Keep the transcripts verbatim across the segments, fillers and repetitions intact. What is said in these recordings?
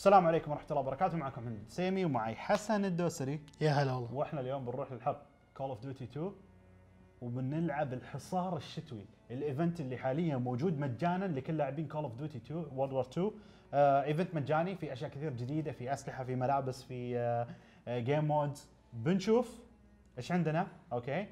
السلام عليكم ورحمة الله وبركاته. معكم محمد سيمي ومعي حسن الدوسري. يا هلا والله. واحنا اليوم بنروح للحرب كول اوف ديوتي اثنين وبنلعب الحصار الشتوي، الايفنت اللي حاليا موجود مجانا لكل لاعبين كول اوف ديوتي اثنين وورلد وور اثنين. آه ايفنت مجاني، في اشياء كثير جديده، في اسلحه، في ملابس، في آه آه جيم مودز. بنشوف ايش عندنا. اوكي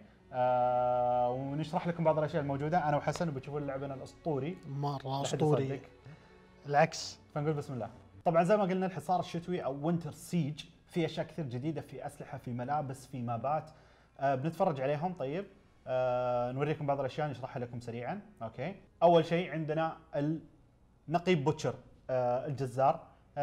آه ونشرح لكم بعض الاشياء الموجوده انا وحسن، وبتشوفون لعبنا الاسطوري مره اسطوري. العكس. فنقول بسم الله. طبعا زي ما قلنا الحصار الشتوي او وينتر سيج في اشياء كثير جديده، في اسلحه، في ملابس، في مابات. آه بنتفرج عليهم. طيب آه نوريكم بعض الاشياء نشرحها لكم سريعا. اوكي اول شيء عندنا النقيب بوتشر، آه الجزار.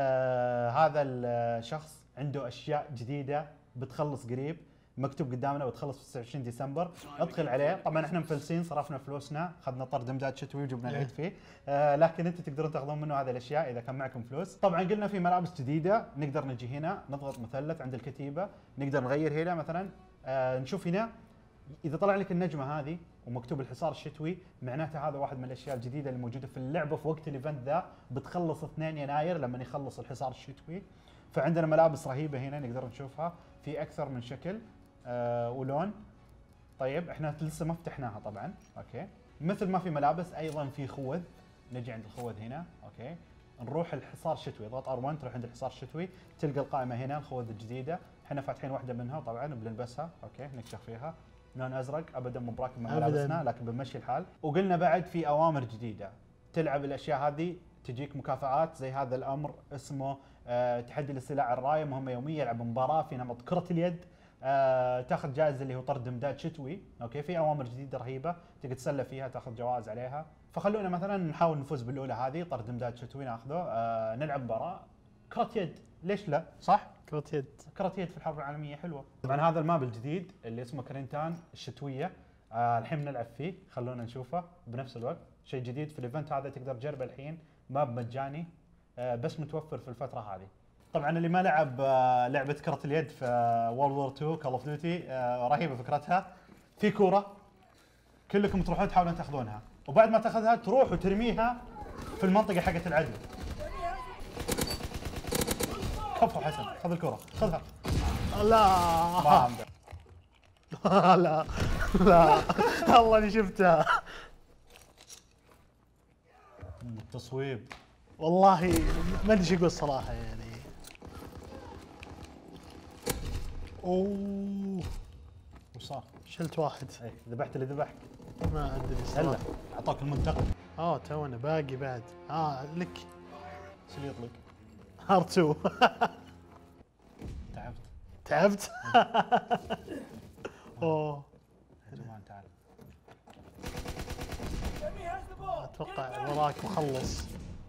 آه هذا الشخص عنده اشياء جديده بتخلص قريب، مكتوب قدامنا بتخلص في تسعة وعشرين ديسمبر. ادخل عليه. طبعا احنا مفلسين، صرفنا فلوسنا، اخذنا طرد امداد شتوي وجبنا العيد فيه. آه لكن انتم تقدرون تاخذون منه هذه الاشياء اذا كان معكم فلوس. طبعا قلنا في ملابس جديده، نقدر نجي هنا نضغط مثلث عند الكتيبه، نقدر نغير هنا مثلا. آه نشوف هنا اذا طلع لك النجمه هذه ومكتوب الحصار الشتوي، معناته هذا واحد من الاشياء الجديده اللي موجوده في اللعبه في وقت الايفنت ذا. بتخلص اثنين يناير لما يخلص الحصار الشتوي. فعندنا ملابس رهيبه هنا نقدر نشوفها في اكثر من شكل آه ولون. طيب احنا لسه ما فتحناها طبعا. اوكي مثل ما في ملابس ايضا في خوذ. نجي عند الخوذ هنا. اوكي نروح الحصار الشتوي، اضغط ار واحد تروح عند الحصار الشتوي، تلقى القائمه هنا الخوذ الجديده. احنا فاتحين واحده منها طبعا بنلبسها. اوكي نكشف فيها لون ازرق، ابدا مو براكب مع ملابسنا لكن بنمشي الحال. وقلنا بعد في اوامر جديده تلعب الاشياء هذه تجيك مكافآت، زي هذا الامر اسمه أه تحدي الاستيلاء على الرايه، مهمه يوميه، يلعب مباراه في نمط كره اليد. آه، تاخذ جائزه اللي هو طرد امداد شتوي. اوكي في اوامر جديده رهيبه تقدر تسلى فيها، تاخذ جوائز عليها. فخلونا مثلا نحاول نفوز بالاولى هذه، طرد امداد شتوي ناخذه. آه، نلعب مباراه كره يد، ليش لا؟ صح؟ كرة يد. كره يد في الحرب العالميه حلوه. طبعا هذا الماب الجديد اللي اسمه كرينتان الشتويه. آه، الحين بنلعب فيه، خلونا نشوفه بنفس الوقت. شيء جديد في الايفنت هذا، تقدر تجربه الحين، ماب مجاني آه، بس متوفر في الفتره هذه. طبعا اللي ما لعب لعبه كره اليد في وورلد وور اثنين كول اوف ديوتي، رهيبه فكرتها. في كوره كلكم تروحون تحاولون تاخذونها، وبعد ما تاخذها تروح وترميها في المنطقه حقت العدو. كفو حسن، خذ الكوره خذها. لا ما لا لا والله اني شفتها. التصويب والله ما ادري ايش اقول الصراحه يعني. اوه وش صار؟ شلت واحد. اي ذبحت اللي ذبحك. ما ادري هلا الصراحه. اعطاك المنتقم. اه تونا باقي بعد. اه لك ايش اللي يطلق؟ ار اتنين. تعبت. تعبت. اوه يا جماعه تعال. اتوقع وراك مخلص.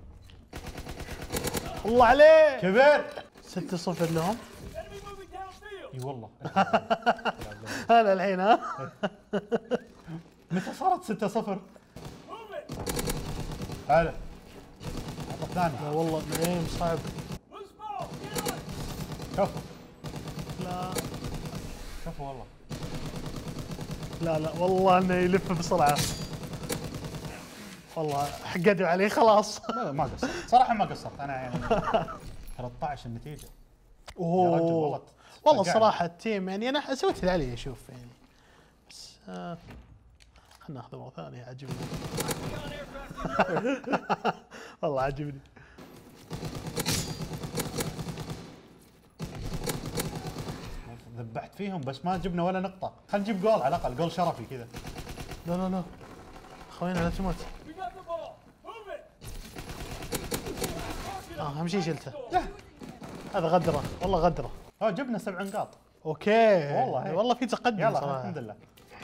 الله عليك. كبير. ستة صفر لهم. اي والله. هلا الحين ها. متى صارت ستة صفر؟ هلا اعطى الثاني. لا والله نعيم صعب. كفو لا كفو والله. لا لا والله انه يلف بسرعه. والله حقدوا عليه خلاص. لا ما قصرت صراحه، ما قصرت انا يعني. ثلاثة عشر النتيجه. اوه يا رجل والله والله الصراحه التيم يعني انا سويت اللي علي اشوف يعني. بس آه خلنا ناخذ مره ثانيه. عجبني. والله عجبني. ذبحت فيهم بس ما جبنا ولا نقطه. خلينا نجيب جول على الاقل، جول شرفي كذا. لا لا لا خوينا لا تموت. اه اهم شيء شلته. هذا غدره والله غدره. اه جبنا سبع نقاط. اوكي والله والله في تقدم يلا صراحه. الحمد لله.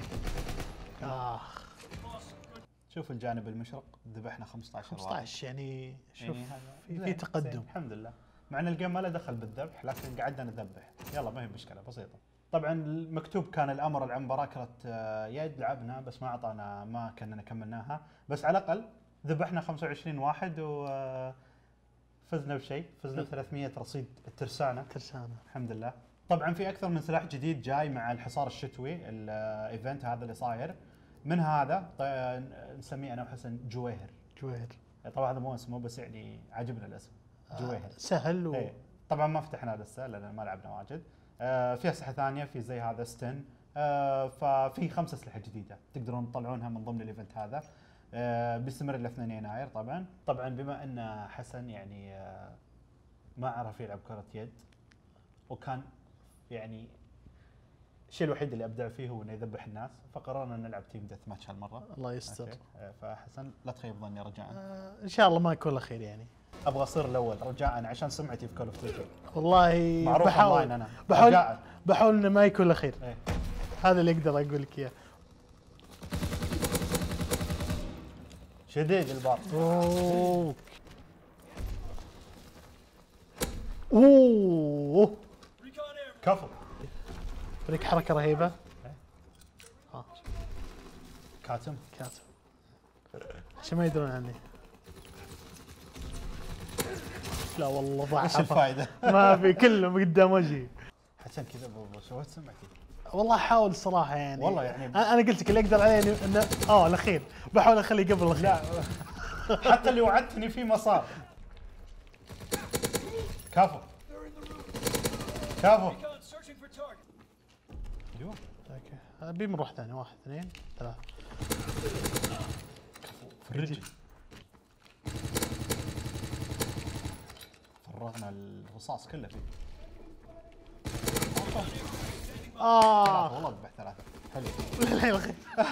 اخ شوف الجانب المشرق ذبحنا خمسة عشر. خمسة عشر يعني شوف يعني في, في تقدم الحمد لله. مع ان الجيم ما له دخل بالذبح لكن قعدنا نذبح. يلا ما هي مشكله بسيطه. طبعا المكتوب كان الامر العن مباراه كره يد، لعبنا بس ما اعطانا، ما كنا كملناها، بس على الاقل ذبحنا خمسة وعشرين واحد وفزنا بشيء. فزنا ب ثلاثمية رصيد الترسانه. ترسانه الحمد لله. طبعا في اكثر من سلاح جديد جاي مع الحصار الشتوي، الايفنت هذا اللي صاير. من هذا نسميه انا وحسن جويهر. جويهر. طبعا هذا مو اسمه بس يعني عجبنا الاسم. جويها سهل و... إيه. طبعا ما فتحنا لسه لان ما لعبنا واجد. آه في اسلحه ثانيه في زي هذا ستن. آه ففي خمس اسلحه جديده تقدرون تطلعونها من ضمن الايفنت هذا. آه بيستمر الى اثنين يناير طبعا. طبعا بما ان حسن يعني آه ما عرف يلعب كره يد وكان يعني الشيء الوحيد اللي ابدع فيه هو انه يذبح الناس، فقررنا نلعب تيم ديث ماتش هالمره. الله يستر. أوكي. آه فحسن لا تخيب ظني رجاء. آه ان شاء الله ما يكون له خير يعني. ابغى اصير الاول رجاء عشان سمعتي في كول اوف ديوتي. والله معروف بحاول اونلاين انا بحاول رجاء. بحاول انه ما يكون له خير. إيه. هذا اللي اقدر اقول لك اياه. شديد البار. اوه اوه كفو. فريق حركه رهيبه. إيه. ها كاتم. كاتب عشان ما يدرون عني. لا والله ضاع. ايش الفائده؟ ما في كلهم قدام وجهي. حسن كذا ب- شويت سمعتي. والله احاول الصراحه يعني. والله يعني- انا أنا قلت لك اللي اقدر عليه إنه- انه اه الاخير بحاول اخليه قبل الاخير. لا حتى اللي وعدتني فيه ما صار. كفو كفو. ايوه اوكي ابي بنروح ثاني. واحد اثنين ثلاثة. فرجي. فرغنا الرصاص كله فيه. ثلاثة اه والله ذبح ثلاثة. حلو للحين الاخير.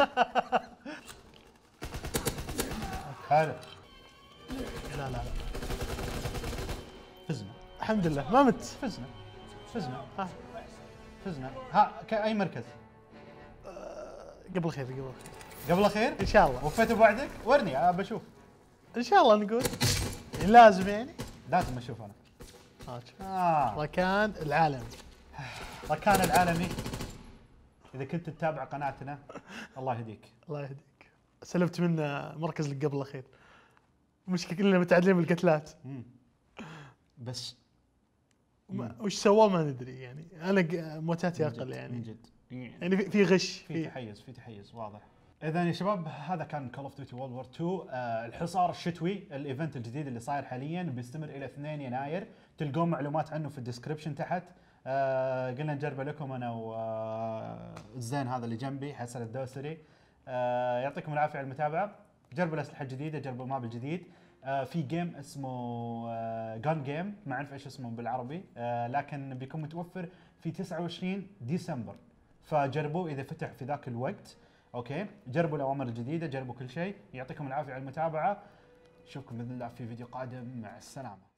حلو. لا لا لا فزنا الحمد لله ما مت. فزنا فزنا ها فزنا. ها كأي مركز؟ قبل خير قبل خير قبل اخير؟ ان شاء الله. وفيت بوعدك؟ ورني أه بشوف. ان شاء الله نقول لازم يعني. لازم اشوف انا. اوكي اه ركان العالم. ركان العالمي. اذا كنت تتابع قناتنا الله يهديك. الله يهديك. سلبت منه مركز اللي قبل الاخير. مشكلة كلنا متعادلين بالقتلات. مم. بس ما- وش سواه ما ندري يعني. انا ق- موتاتي من جد- اقل من يعني. جد يعني في- في غش في في. تحيز في تحيز واضح. اذا يا شباب هذا كان كول اوف ديوتي وورلد وور تو. آه الحصار الشتوي الايفنت الجديد اللي صاير حاليا بيستمر الى اثنين يناير. تلقون معلومات عنه في الديسكربشن تحت. آه قلنا نجربه لكم انا والزين هذا اللي جنبي حسن الدوسري. آه يعطيكم العافيه على المتابعه. جربوا الاسلحه الجديده، جربوا الماب الجديد. آه في جيم اسمه آه جان جيم، ما اعرف ايش اسمه بالعربي، آه لكن بيكون متوفر في تسعة وعشرين ديسمبر، فجربوه اذا فتح في ذاك الوقت. اوكي جربوا الاوامر الجديده، جربوا كل شيء. يعطيكم العافيه على المتابعه. نشوفكم باذن الله في فيديو قادم. مع السلامه.